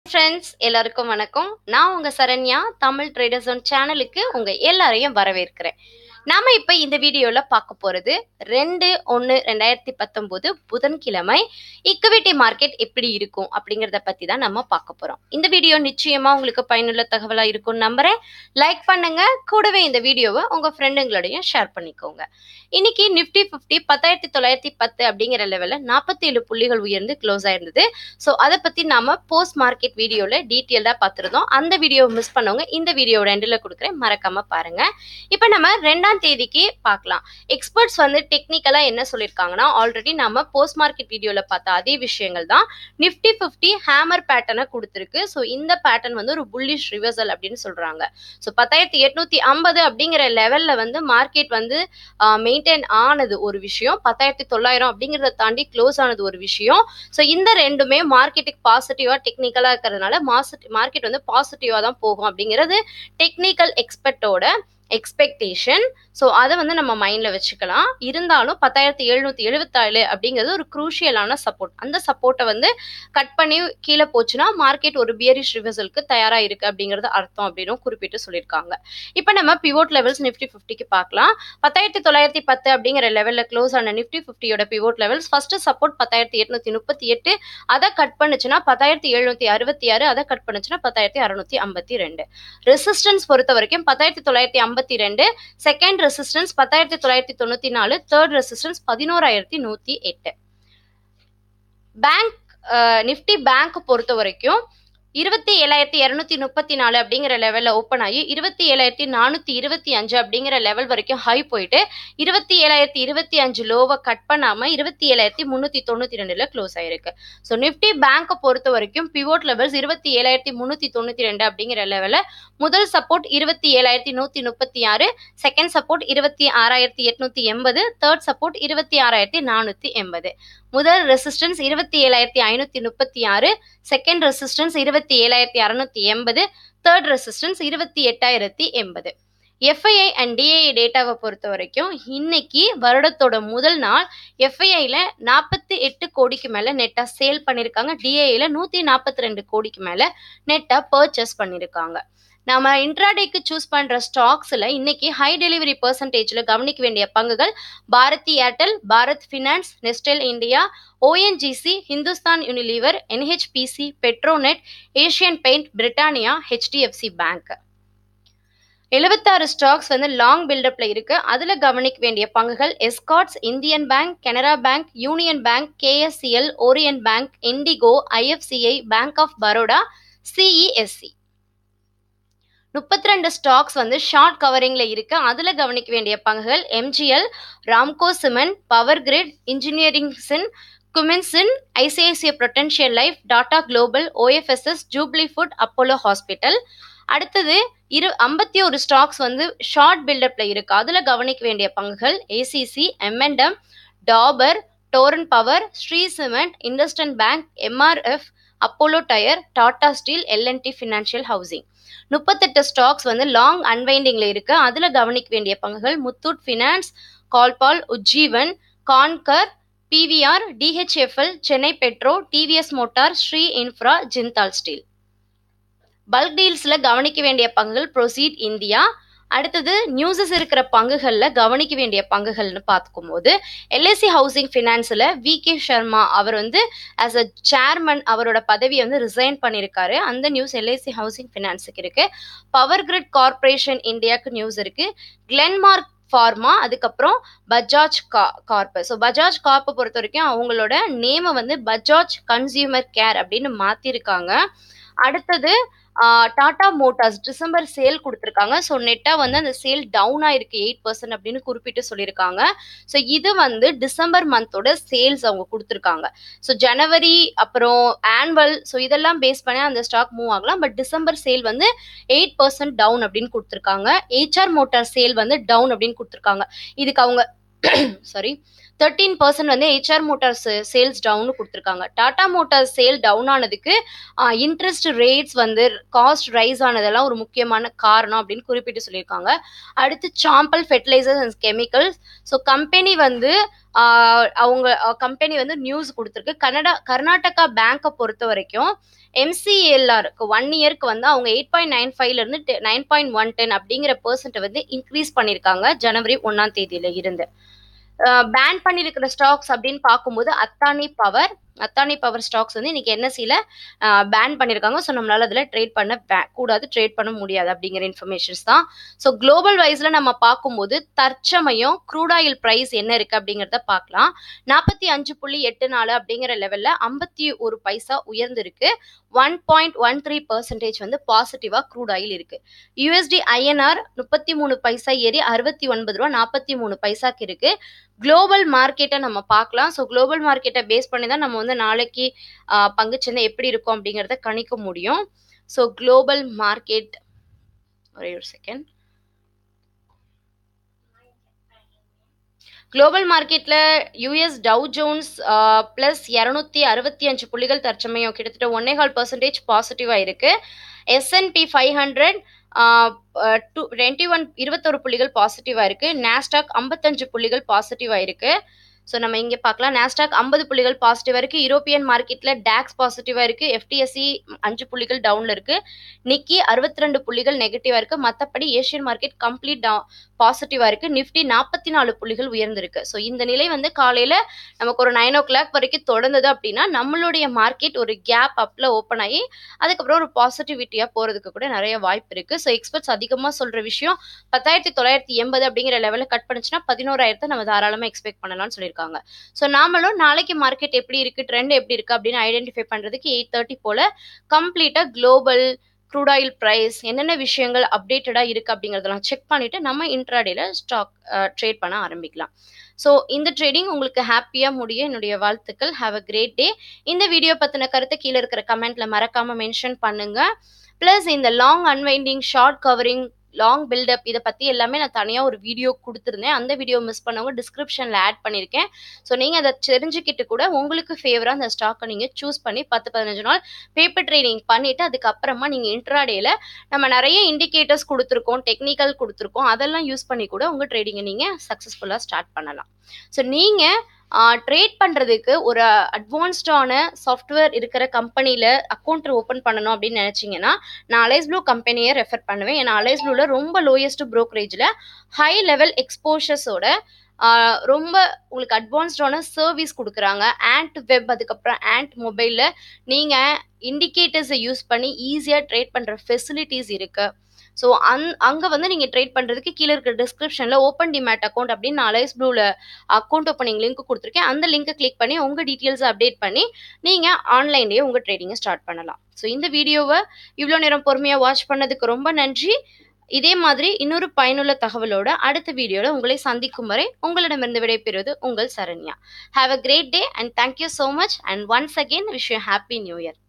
Friends எல்லாருக்கும் வணக்கம். நான் உங்க சரண்யா. தமிழ் ட்ரேடர்ஸ் ஒன் சேனலுக்கு உங்க எல்லாரையும் வரவேற்கிறேன். நாம இப்ப இந்த வீடியோல பார்க்க போறது 2/1/2019 புதன்கிழமை ஈக்விட்டி மார்க்கெட் எப்படி இருக்கும் அப்படிங்கறத பத்தி தான் நம்ம பார்க்க போறோம். இந்த வீடியோ நிச்சயமா உங்களுக்கு பயனுள்ள தகவலா இருக்கும்னு நம்புறேன். லைக் பண்ணுங்க, கூடவே இந்த வீடியோவை உங்க ஃப்ரெண்டுங்களோடையும் ஷேர் பண்ணிக்கோங்க. இன்னைக்கு நிஃப்டி 50 10,910 அப்படிங்கிற லெவல்ல 47 புள்ளிகள் உயர்ந்து க்ளோஸ் ஆயிருந்தது. ஸோ அதை பத்தி நாம போஸ்ட் மார்க்கெட் வீடியோல டீட்டெயில்டா பார்த்துருந்தோம். அந்த வீடியோவை மிஸ் பண்ணவங்க இந்த வீடியோட எண்டில் கொடுக்குறேன், மறக்காம பாருங்க. இப்போ நம்ம 2ஆம் தேதிக்கு பார்க்கலாம். எக்ஸ்பர்ட்ஸ் வந்து டெக்னிக்கலா என்ன சொல்லியிருக்காங்கன்னா, ஆல்ரெடி நம்ம போஸ்ட் மார்க்கெட் வீடியோல பார்த்த அதே விஷயங்கள் தான். நிஃப்டி 50 ஹேமர் பேட்டர்னை கொடுத்துருக்கு. ஸோ இந்த பேட்டர்ன் வந்து ஒரு புல்லிஷ் ரிவர்சல் அப்படின்னு சொல்றாங்க. ஸோ 10,850 அப்படிங்கிற லெவல்ல வந்து மார்க்கெட் வந்து மெயின்டைன் ஆனது ஒரு விஷயம், 10,900 அப்படிங்கிறத தாண்டி க்ளோஸ் ஆனது ஒரு விஷயம். ஸோ இந்த ரெண்டுமே மார்க்கெட்டுக்கு பாசிட்டிவா டெக்னிக்கலா இருக்கிறதுனால மார்க்கெட் வந்து பாசிட்டிவா தான் போகும் அப்படிங்கிறது டெக்னிக்கல் எக்ஸ்பர்ட்டோட எக்ஸ்பெக்டேஷன். ஸோ அதை வந்து நம்ம மைண்ட்ல வச்சுக்கலாம். இருந்தாலும் 10,777 அப்படிங்கிறது ஒரு குரூஷியலான சப்போர்ட். அந்த சப்போர்ட்டை வந்து கட் பண்ணி கீழே போச்சுன்னா மார்க்கெட் ஒரு பியரிஷ் ரிவர்சலுக்கு தயாரா இருக்கு அப்படிங்கிறது அர்த்தம் அப்படின்னு குறிப்பிட்டு சொல்லியிருக்காங்க. இப்போ நம்ம பிவோட் லெவல்ஸ் நிஃப்டி 50க்கு பார்க்கலாம். 10,910 அப்படிங்கிற லெவல்ல க்ளோஸ் ஆன நிஃப்டி 50யோட பிவோட் லெவல்ஸ் ஃபர்ஸ்ட் சப்போர்ட் 10,838, அதை கட் பண்ணுச்சுன்னா 10,766, அதை கட் பண்ணுச்சுன்னா 10,652. ரெசிஸ்டன்ஸ் பொறுத்த வரைக்கும் 10,952, second resistance 10,994, third resistance 11,108. Bank Nifty bank பொறுத்த வரைக்கும் 27,234 அப்படிங்கிற லெவல்ல ஓப்பன் ஆகி 27,425 அப்படிங்கிற லெவல் வரைக்கும் ஹை போயிட்டு 27,025 லோவை கட் பண்ணாம 27,392ல க்ளோஸ் ஆயிருக்கு. ஸோ நிஃப்டி பேங்க் பொறுத்த வரைக்கும் பிவோட் லெவல்ஸ் 27,392 அப்படிங்கிற லெவல்ல முதல் support 27,136, second support 26,880, third support 26,480. முதல் resistance 27,536, second resistance 27,680, third resistance 28,080. FII and DII டேட்டாவை பொறுத்த வரைக்கும் இன்னைக்கு வருடத்தோட முதல் நாள் எஃப்ஐஐல 48 கோடிக்கு மேல நெட்டா சேல் பண்ணிருக்காங்க. டிஐஐல 142 கோடிக்கு மேல நெட்டா பர்ச்சேஸ் பண்ணிருக்காங்க. நம்ம இன்ட்ராடேக்கு சூஸ் பண்ற ஸ்டாக்ஸ்ல இன்னைக்கு ஹை டெலிவரி பெர்சன்டேஜ்ல கவனிக்க வேண்டிய பங்குகள் Bharti Airtel, Bharat finance, Nestle India, ONGC, Hindustan Unilever, NHPC, Petronet, Asian paint, Britannia, HDFC bank. 76 stocks வந்து லாங் பில்டப்ல இருக்கு. அதுல கவனிக்க வேண்டிய பங்குகள் Escorts, Indian bank, Canara bank, union bank, KSCL, Orient bank, IndiGo, IFCI, bank of Baroda, CESC. 32 stocks வந்து ஷார்ட் கவரிங்ல இருக்கு. அதுல கவனிக்க வேண்டிய பங்குகள் MGL, Ramco cement, power grid, இன்ஜினியரிங்ஸின், குமின்சின், ICICI prudential life, Tata global, OFSS, jubilee food, Apollo hospital. அடுத்தது 51 ஸ்டாக்ஸ் வந்து ஷார்ட் பில்டப்ல இருக்கு. அதுல கவனிக்க வேண்டிய பங்குகள் ACC, M and M, Dabur, Torrent power, Shree cement, IndusInd bank, MRF, Apollo tyre, Tata steel, L and T financial housing. 38 stocks வந்து லாங் அன்வைண்டிங்ல இருக்கு. அதுல கவனிக்க வேண்டிய பங்குகள் முத்தூட் ஃபினான்ஸ், கால்பால், Ujjivan, Concor, PVR, DHFL, Chennai petro, TVS motor, Srei infra, Jindal steel. Bulk டீல்ஸ்ல கவனிக்க வேண்டிய பங்குகள் ப்ரோசீட் இந்தியா. அடுத்தது நியூஸஸ் இருக்கிற பங்குகள்ல கவனிக்க வேண்டிய பங்குகள்னு பார்க்கும் போது எல்ஐசி ஹவுசிங் ஃபினான்ஸ்ல விகே சர்மா அவர் வந்து ஆஸ் அ சேர்மன் அவரோட பதவியை வந்து ரிசைன் பண்ணியிருக்காரு. அந்த நியூஸ் எல்ஐசி ஹவுசிங் ஃபினான்ஸுக்கு இருக்கு. பவர் கிரிட் கார்பரேஷன் இந்தியாவுக்கு நியூஸ் இருக்கு. கிளென்மார்க் ஃபார்மா, அதுக்கப்புறம் பஜாஜ் கார்ப். ஸோ பஜாஜ் கார்ப்பை பொறுத்த வரைக்கும் அவங்களோட நேமை வந்து பஜாஜ் கன்சியூமர் கேர் அப்படின்னு மாத்திருக்காங்க. அடுத்தது டாடா மோட்டார்ஸ் டிசம்பர் சேல் கொடுத்துருக்காங்க. ஸோ நெட்டா வந்து அந்த சேல் டவுன் ஆயிருக்கு 8% அப்படின்னு குறிப்பிட்டு சொல்லியிருக்காங்க. ஸோ இது வந்து டிசம்பர் மந்தோட சேல்ஸ் அவங்க கொடுத்துருக்காங்க. ஸோ ஜனவரி அப்புறம் ஆனுவல், ஸோ இதெல்லாம் பேஸ் பண்ணி அந்த ஸ்டாக் மூவ் ஆகலாம். பட் டிசம்பர் சேல் வந்து 8% டவுன் அப்படின்னு கொடுத்துருக்காங்க. HR மோட்டார் சேல் வந்து டவுன் அப்படின்னு கொடுத்துருக்காங்க. இதுக்கு அவங்க சாரி 13% வந்து HR மோட்டார்ஸ் சேல்ஸ் டவுன் கொடுத்துருக்காங்க. டாடா மோட்டார்ஸ் சேல் டவுன் ஆனதுக்கு இன்ட்ரெஸ்ட் ரேட்ஸ் வந்து காஸ்ட் ரைஸ் ஆனதெல்லாம் ஒரு முக்கியமான காரணம் அப்படின்னு குறிப்பிட்டு சொல்லியிருக்காங்க. அடுத்து Chambal fertilisers and chemicals. So company வந்து அவங்க கம்பெனி வந்து நியூஸ் கொடுத்துருக்கு. கர்நாடகா பேங்கை பொறுத்த வரைக்கும் MCLRக்கு 1 இயருக்கு வந்து அவங்க 8.95ல இருந்து 9.110 அப்படிங்கிற பெர்சென்ட் வந்து இன்க்ரீஸ் பண்ணியிருக்காங்க ஜனவரி 1ஆம் தேதியில இருந்து. பேன் பண்ணியிருக்கிற ஸ்டாக்ஸ் அப்படின்னு பார்க்கும்போது அத்தானி பவர் ஸ்டாக்ஸ் வந்து இன்னைக்கு NSEல பேன் பண்ணியிருக்காங்க. ஸோ நம்மளால அதில் ட்ரேட் பண்ண கூடாது, ட்ரேட் பண்ண முடியாது அப்படிங்கிற இன்ஃபர்மேஷன்ஸ் தான். ஸோ குளோபல் வைஸ்ல நம்ம பார்க்கும்போது தற்சமயம் க்ரூட் ஆயில் ப்ரைஸ் என்ன இருக்கு அப்படிங்கிறத பார்க்கலாம். 45.84 அப்படிங்கிற லெவல்ல 51 பைசா உயர்ந்திருக்கு. 1.13% வந்து பாசிட்டிவா க்ரூட் ஆயில் இருக்கு. USD INR 33 பைசா ஏறி 69 ரூபா 43 பைசாக்கு இருக்கு. குளோபல் மார்க்கெட்டை நம்ம பார்க்கலாம். ஸோ குளோபல் மார்க்கெட்டை பேஸ் பண்ணி தான் நம்ம வந்து நாளைக்கு பங்குச்சந்தை எப்படி இருக்கும் அப்படிங்கிறத கணிக்க முடியும். ஸோ குளோபல் மார்க்கெட், ஒரே ஒரு செகண்ட். குளோபல் மார்க்கெட்ல US டவ் ஜோன்ஸ் பிளஸ் 265 புள்ளிகள் தற்சமயம் கிட்டத்தட்ட 1.25% பாசிட்டிவா இருக்கு. S&P 500 21 புள்ளிகள் பாசிட்டிவா இருக்கு. நாஸ்டாக் 55 புள்ளிகள் பாசிட்டிவா இருக்கு. ஸோ நம்ம இங்கே பார்க்கலாம், நாஸ்டாக் 50 புள்ளிகள் பாசிட்டிவா இருக்கு. யூரோப்பியன் மார்க்கெட்ல டாக்ஸ் பாசிட்டிவா இருக்கு. FTSE 5 புள்ளிகள் டவுன்ல இருக்கு. நிக்கி 62 புள்ளிகள் நெகட்டிவா இருக்கு. மற்றபடி ஏஷியன் மார்க்கெட் கம்ப்ளீட் பாசிட்டிவா இருக்கு. நிஃப்டி 44 புள்ளிகள் உயர்ந்திருக்கு. ஸோ இந்த நிலை வந்து காலையில நமக்கு ஒரு 9 o'clock வரைக்கும் தொடர்ந்தது அப்படின்னா நம்மளுடைய மார்க்கெட் ஒரு கேப் அப்ல ஓப்பன் ஆகி அதுக்கப்புறம் ஒரு பாசிட்டிவிட்டியா போறதுக்கு கூட நிறைய வாய்ப்பு இருக்கு. ஸோ எக்ஸ்பர்ட்ஸ் அதிகமா சொல்ற விஷயம் 10,980 அப்படிங்கிற லெவலில் கட் பண்ணுச்சுன்னா 11,000 நம்ம தாராளமா எக்ஸ்பெக்ட் பண்ணலாம்னு சொல்லியிருக்காங்க. ஸோ நாமளும் நாளைக்கு மார்க்கெட் எப்படி இருக்கு, ட்ரெண்ட் எப்படி இருக்கு அப்படின்னு ஐடென்டிஃபை பண்றதுக்கு 8:30 போல கம்ப்ளீட்டா குளோபல் க்ரூட் ஆயில் பிரைஸ் என்னென்ன விஷயங்கள் அப்டேட்டடா இருக்கு அப்படிங்கறதெல்லாம் செக் பண்ணிட்டு நம்ம இன்ட்ராடேல ஸ்டாக் ட்ரேட் பண்ண ஆரம்பிக்கலாம். ஸோ இந்த ட்ரேடிங் உங்களுக்கு ஹாப்பியா முடிய என்னுடைய வாழ்த்துக்கள். Have a great day. இந்த வீடியோ பத்தின கருத்தை கீழே இருக்கிற கமெண்ட்ல மறக்காம மென்ஷன் பண்ணுங்க. பிளஸ் இந்த long unwinding, short covering, long buildup இதை பற்றி எல்லாமே நான் தனியாக ஒரு வீடியோ கொடுத்துருந்தேன். அந்த வீடியோ மிஸ் பண்ணவங்க டிஸ்கிரிப்ஷனில் ஆட் பண்ணியிருக்கேன். ஸோ நீங்கள் அதை தெரிஞ்சுக்கிட்டு கூட உங்களுக்கு ஃபேவராக அந்த ஸ்டாக்கை நீங்கள் சூஸ் பண்ணி 10-15 நாள் பேப்பர் ட்ரேடிங் பண்ணிவிட்டு அதுக்கப்புறமா நீங்கள் இன்ட்ராடேல நம்ம நிறைய இண்டிகேட்டர்ஸ் கொடுத்துருக்கோம், டெக்னிக்கல் கொடுத்துருக்கோம், அதெல்லாம் யூஸ் பண்ணி கூட உங்கள் ட்ரேடிங்கை நீங்கள் சக்ஸஸ்ஃபுல்லாக ஸ்டார்ட் பண்ணலாம். ஸோ நீங்கள் ட்ரேட் பண்ணுறதுக்கு ஒரு அட்வான்ஸ்டான சாஃப்ட்வேர் இருக்கிற கம்பெனியில் அக்கௌண்ட் ஓப்பன் பண்ணணும் அப்படின்னு நினச்சிங்கன்னா நான் அலைஸ் ப்ளூ கம்பெனியை ரெஃபர் பண்ணுவேன். ஏன்னா அலைஸ் ப்ளூவில் ரொம்ப லோயஸ்ட் ப்ரோக்கரேஜில் ஹை லெவல் எக்ஸ்போஷர்ஸோட ரொம்ப உங்களுக்கு அட்வான்ஸ்டான சர்வீஸ் கொடுக்குறாங்க. ஆண்ட் வெப், அதுக்கப்புறம் ஆண்ட் மொபைலில் நீங்கள் இண்டிகேட்டர்ஸை யூஸ் பண்ணி ஈஸியாக ட்ரேட் பண்ணுற ஃபெசிலிட்டிஸ் இருக்குது. ஸோ அங்கே வந்து நீங்கள் ட்ரேட் பண்ணுறதுக்கு கீழே இருக்கிற டிஸ்கிரிப்ஷனில் ஓப்பன் டிமேட் அக்கௌண்ட் அப்படின்னு நான் அலைஸ் ப்ளூவில் அக்கௌண்ட் ஓப்பனிங் லிங்க் கொடுத்துருக்கேன். அந்த லிங்கை கிளிக் பண்ணி உங்கள் டீட்டெயில்ஸை அப்டேட் பண்ணி நீங்கள் ஆன்லைன்லேயே உங்கள் ட்ரேடிங்கை ஸ்டார்ட் பண்ணலாம். ஸோ இந்த வீடியோவை இவ்வளோ நேரம் பொறுமையாக வாட்ச் பண்ணதுக்கு ரொம்ப நன்றி. இதே மாதிரி இன்னொரு பயனுள்ள தகவலோட அடுத்த வீடியோவில் உங்களை சந்திக்கும் வரை உங்களிடமிருந்து விடைபெறுவது உங்கள் Saranya. Have a great day and thank you so much and once again wish you happy new year.